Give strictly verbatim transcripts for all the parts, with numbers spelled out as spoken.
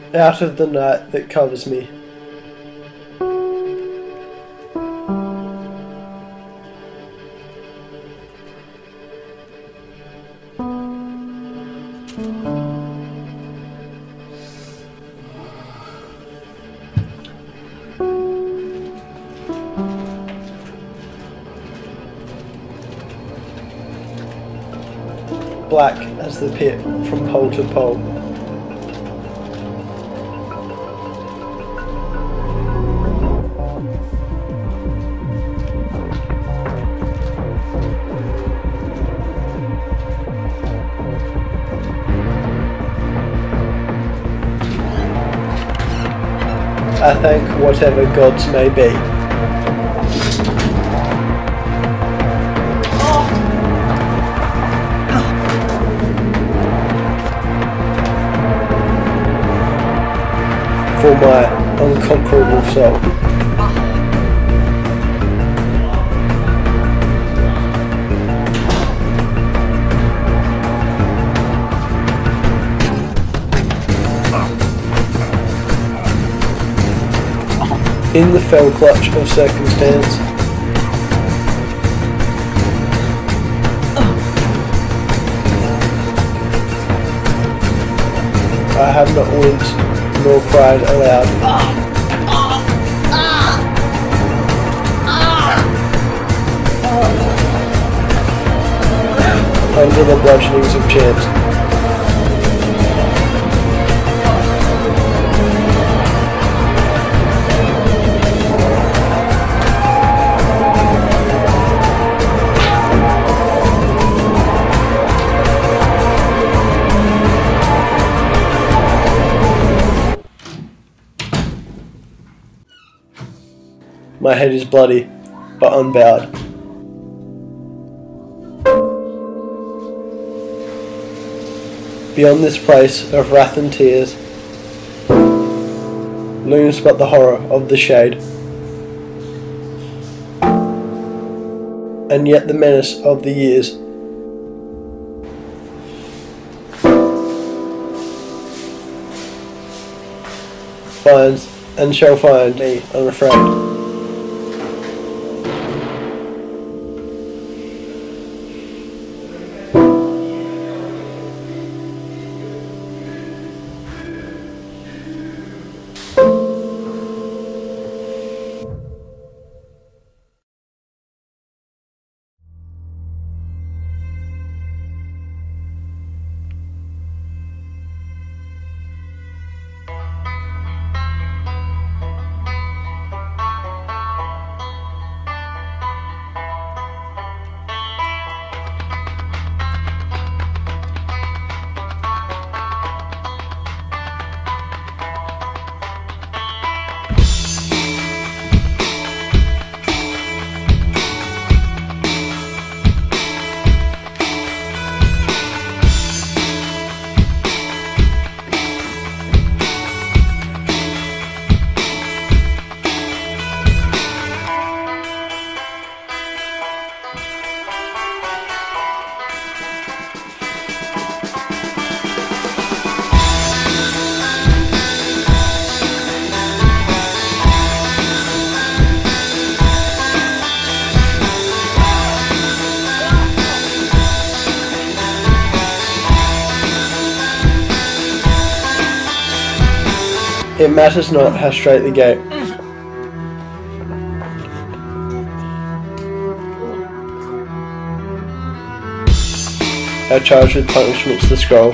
out of the night that covers me. Black as the pit from pole to pole. I thank whatever gods may be. For my unconquerable soul. In the fell clutch of circumstance, I have not winced nor cried aloud. Under the bludgeonings of chance. My head is bloody, but unbowed. Beyond this place of wrath and tears looms but the horror of the shade, and yet the menace of the years. Finds and shall find me unafraid. It matters not how straight the gate. How charged with punishments the scroll.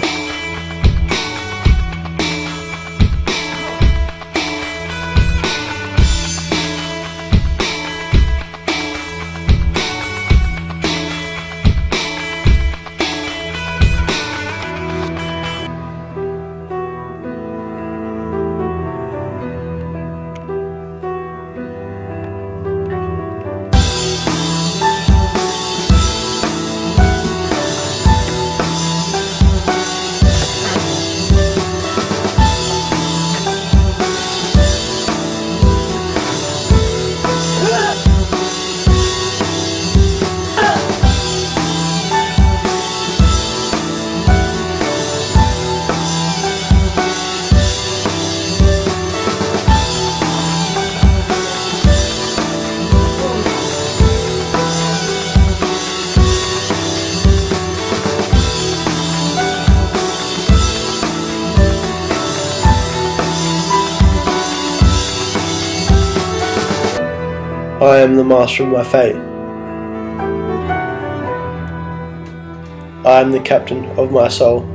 I am the master of my fate. I am the captain of my soul.